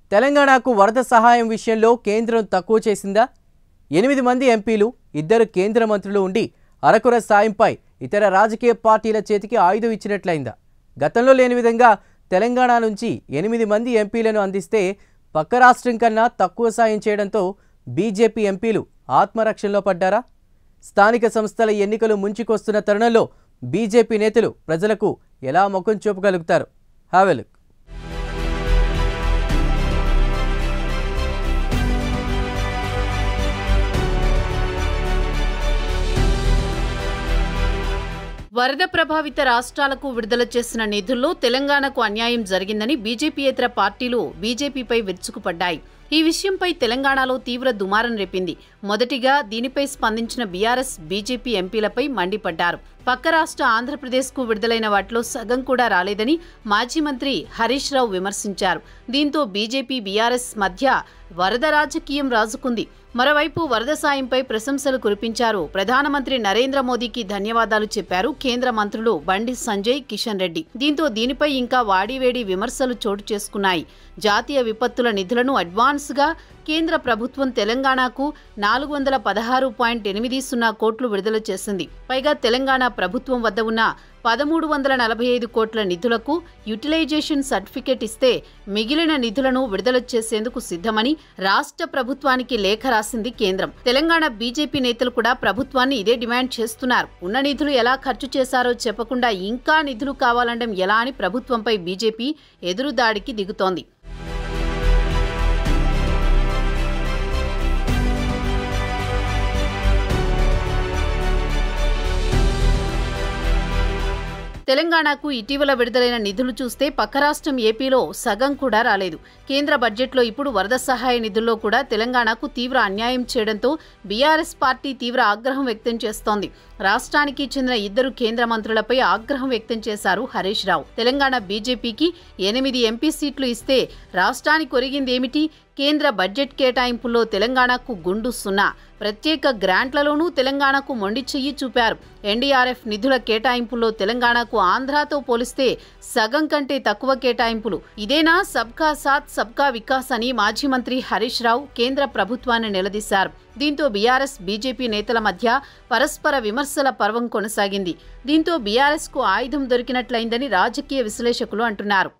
తెలంగాణకు వరద సహాయం విషయంలో కేంద్రం తక్కువ చేసిందా? 8 మంది ఎంపీలు, 2 కేంద్ర మంత్రులు ఉండి అరకొర సాయంపై ఇతర రాజకీయ పార్టీల చేతికి ఆయుధం ఇచ్చినట్లయిందా? గతంలో లేని విధంగా తెలంగాణ నుంచి 8 మంది ఎంపీలను అందిస్తే పక్క రాష్ట్రం కన్నా తక్కువ సాయం చేయడంతో బీజేపీ ఎంపీలు ఆత్మరక్షణలో పడ్డారా? స్థానిక సంస్థల ఎన్నికలు ముంచుకొస్తున్న తరుణంలో బీజేపీ నేతలు ప్రజలకు ఎలా ముఖం చూపగలుగుతారు? Have a look. వరద ప్రభావిత రాష్ట్రాలకు విడుదల చేసిన నిధుల్లో తెలంగాణకు అన్యాయం జరిగిందని బీజేపీయేతర పార్టీలు బీజేపీపై విరుచుకుపడ్డాయి. ఈ విషయంపై తెలంగాణలో తీవ్ర దుమారం రేపింది. మొదటిగా దీనిపై స్పందించిన బీఆర్ఎస్, బీజేపీ ఎంపీలపై మండిపడ్డారు. పక్క రాష్ట్ర ఆంధ్రప్రదేశ్కు విడుదలైన వాటిలో సగం కూడా రాలేదని మాజీ మంత్రి హరీష్ రావు విమర్శించారు. దీంతో బీజేపీ, బీఆర్ఎస్ మధ్య వరద రాజకీయం రాజుకుంది. మరోవైపు వరద సాయంపై ప్రశంసలు కురిపించారు. ప్రధానమంత్రి నరేంద్ర మోదీకి ధన్యవాదాలు చెప్పారు కేంద్ర మంత్రులు బండి సంజయ్, కిషన్ రెడ్డి. దీంతో దీనిపై ఇంకా వాడివేడి విమర్శలు చోటు చేసుకున్నాయి. జాతీయ విపత్తుల నిధులను అడ్వాన్స్గా కేంద్ర ప్రభుత్వం తెలంగాణకు 416.80 కోట్లు విడుదల చేసింది. పైగా తెలంగాణ ప్రభుత్వం వద్ద ఉన్న 1345 కోట్ల నిధులకు యూటిలైజేషన్ సర్టిఫికేట్ ఇస్తే మిగిలిన నిధులను విడుదల చేసేందుకు సిద్ధమని రాష్ట్ర ప్రభుత్వానికి లేఖ రాసింది కేంద్రం. తెలంగాణ బీజేపీ నేతలు కూడా ప్రభుత్వాన్ని ఇదే డిమాండ్ చేస్తున్నారు. ఉన్న నిధులు ఎలా ఖర్చు చేశారో చెప్పకుండా ఇంకా నిధులు కావాలండం ఎలా అని ప్రభుత్వంపై బీజేపీ ఎదురుదాడికి దిగుతోంది. తెలంగాణకు ఇటీవల విడుదలైన నిధులు చూస్తే పక్క రాష్ట్రం ఏపీలో సగం కూడా రాలేదు. కేంద్ర బడ్జెట్లో ఇప్పుడు వరద సహాయ నిధుల్లో కూడా తెలంగాణకు తీవ్ర అన్యాయం చేయడంతో బీఆర్ఎస్ పార్టీ తీవ్ర ఆగ్రహం వ్యక్తం చేస్తోంది. రాష్ట్రానికి చెందిన 2 కేంద్ర మంత్రులపై ఆగ్రహం వ్యక్తం చేశారు హరీష్ రావు. తెలంగాణ బీజేపీకి 8 ఎంపీ సీట్లు ఇస్తే రాష్ట్రానికి ఒరిగిందేమిటి? కేంద్ర బడ్జెట్ కేటాయింపుల్లో తెలంగాణకు గుండు సున్నా. ప్రత్యేక గ్రాంట్లలోనూ తెలంగాణకు మొండి చెయ్యి చూపారు. ఎన్డీఆర్ఎఫ్ నిధుల కేటాయింపుల్లో తెలంగాణకు ఆంధ్రాతో పోలిస్తే సగం కంటే తక్కువ కేటాయింపులు. ఇదేనా సబ్కా సాత్ సబ్కా వికాస్ అని మాజీ మంత్రి హరీష్ రావు కేంద్ర ప్రభుత్వాన్ని నిలదీశారు. దీంతో బీఆర్ఎస్, బీజేపీ నేతల మధ్య పరస్పర విమర్శల పర్వం కొనసాగింది. దీంతో బీఆర్ఎస్కు ఆయుధం దొరికినట్లయిందని రాజకీయ విశ్లేషకులు అంటున్నారు.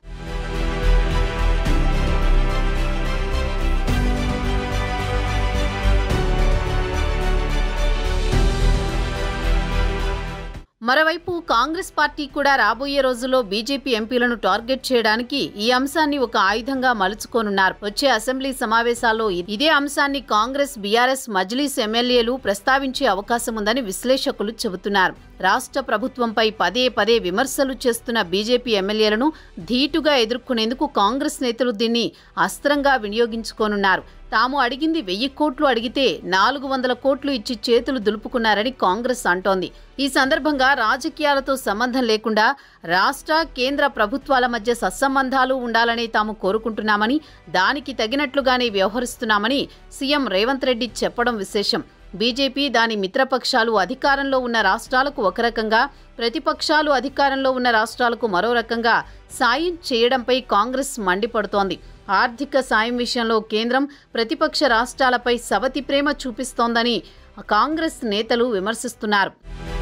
మరోవైపు కాంగ్రెస్ పార్టీ కూడా రాబోయే రోజుల్లో బీజేపీ ఎంపీలను టార్గెట్ చేయడానికి ఈ అంశాన్ని ఒక ఆయుధంగా మలుచుకోనున్నారు. వచ్చే అసెంబ్లీ సమావేశాల్లో ఇదే అంశాన్ని కాంగ్రెస్, బీఆర్ఎస్, మజ్లీస్ ఎమ్మెల్యేలు ప్రస్తావించే అవకాశం ఉందని విశ్లేషకులు చెబుతున్నారు. రాష్ట్ర ప్రభుత్వంపై పదే పదే విమర్శలు చేస్తున్న బీజేపీ ఎమ్మెల్యేలను ధీటుగా ఎదుర్కొనేందుకు కాంగ్రెస్ నేతలు దీన్ని అస్త్రంగా వినియోగించుకోనున్నారు. తాము అడిగింది 1000 కోట్లు అడిగితే 400 కోట్లు ఇచ్చి చేతులు దులుపుకున్నారని కాంగ్రెస్ అంటోంది. ఈ సందర్భంగా రాజకీయాలతో సంబంధం లేకుండా రాష్ట్ర, కేంద్ర ప్రభుత్వాల మధ్య సత్సంబంధాలు ఉండాలని తాము కోరుకుంటున్నామని, దానికి తగినట్లుగానే వ్యవహరిస్తున్నామని సీఎం రేవంత్ రెడ్డి చెప్పడం విశేషం. బీజేపీ, దాని మిత్రపక్షాలు అధికారంలో ఉన్న రాష్ట్రాలకు ఒక రకంగా, ప్రతిపక్షాలు అధికారంలో ఉన్న రాష్ట్రాలకు మరో రకంగా సాయం చేయడంపై కాంగ్రెస్ మండిపడుతోంది. ఆర్థిక సాయం విషయంలో కేంద్రం ప్రతిపక్ష రాష్ట్రాలపై సవతి ప్రేమ చూపిస్తోందని కాంగ్రెస్ నేతలు విమర్శిస్తున్నారు.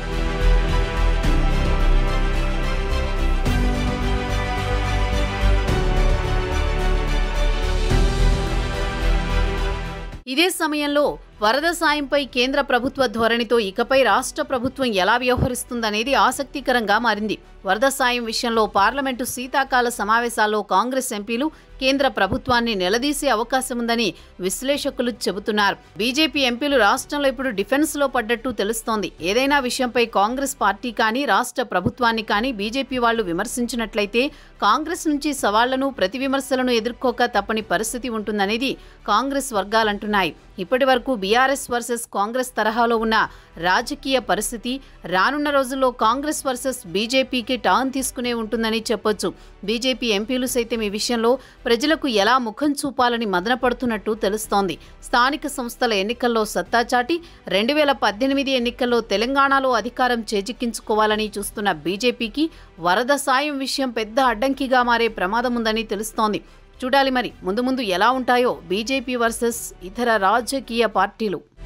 ఇదే సమయంలో వరద సాయంపై కేంద్ర ప్రభుత్వ ధోరణితో ఇకపై రాష్ట్ర ప్రభుత్వం ఎలా వ్యవహరిస్తుందనేది ఆసక్తికరంగా మారింది. వరద సాయం విషయంలో పార్లమెంటు శీతాకాల సమావేశాల్లో కాంగ్రెస్ ఎంపీలు కేంద్ర ప్రభుత్వాన్ని నిలదీసే అవకాశం ఉందని విశ్లేషకులు చెబుతున్నారు. బీజేపీ ఎంపీలు రాష్ట్రంలో ఇప్పుడు డిఫెన్స్లో పడ్డట్టు తెలుస్తోంది. ఏదైనా విషయంపై కాంగ్రెస్ పార్టీ కానీ, రాష్ట్ర ప్రభుత్వాన్ని కానీ బీజేపీ వాళ్లు విమర్శించినట్లయితే కాంగ్రెస్ నుంచి సవాళ్లను, ప్రతి విమర్శలను ఎదుర్కోక తప్పని పరిస్థితి ఉంటుందనేది కాంగ్రెస్ వర్గాలంటున్నాయి. ఇప్పటి వరకు బీఆర్ఎస్ వర్సెస్ కాంగ్రెస్ తరహాలో ఉన్న రాజకీయ పరిస్థితి రానున్న రోజుల్లో కాంగ్రెస్ వర్సెస్ బీజేపీకి టర్న్ తీసుకునే ఉంటుందని చెప్పొచ్చు. బీజేపీ ఎంపీలు సైతం ఈ విషయంలో ప్రజలకు ఎలా ముఖం చూపాలని మదనపడుతున్నట్టు తెలుస్తోంది. స్థానిక సంస్థల ఎన్నికల్లో సత్తా చాటి 2018 ఎన్నికల్లో తెలంగాణలో అధికారం చేజిక్కించుకోవాలని చూస్తున్న బీజేపీకి వరద సాయం విషయం పెద్ద అడ్డంకిగా మారే ప్రమాదం ఉందని తెలుస్తోంది. చూడాలి మరి ముందు ముందు ఎలా ఉంటాయో బీజేపీ వర్సెస్ ఇతర రాజకీయ పార్టీలు.